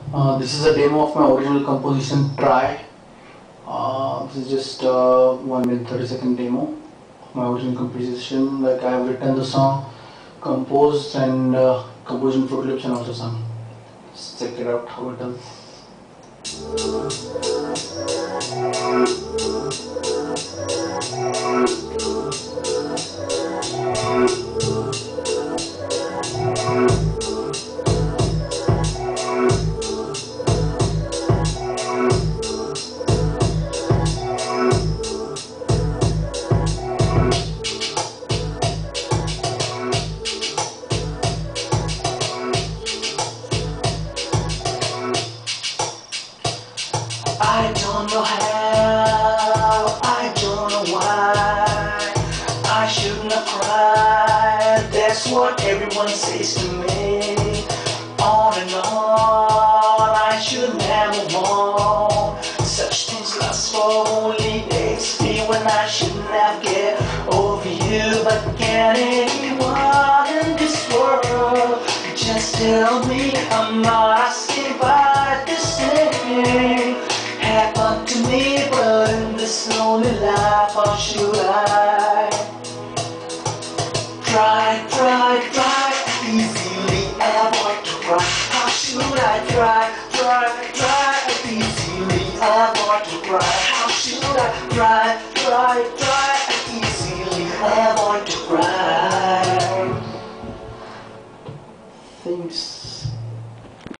This is a demo of my original composition Try. This is just 1 minute 30-second demo of my original composition. Like I have written the song, composed and composed in Fruit Loops and also sung. Let's check it out how it does. I don't know how, I don't know why I shouldn't have cried. That's what everyone says to me. On and on, I shouldn't have moved on. Such things last for only days. Me when I shouldn't have get over you. But can anyone in this world just tell me I'm not asking by the same happened to me, but in this lonely life, how should I try, easily avoid to cry? How should I try, easily avoid to cry? How should I try,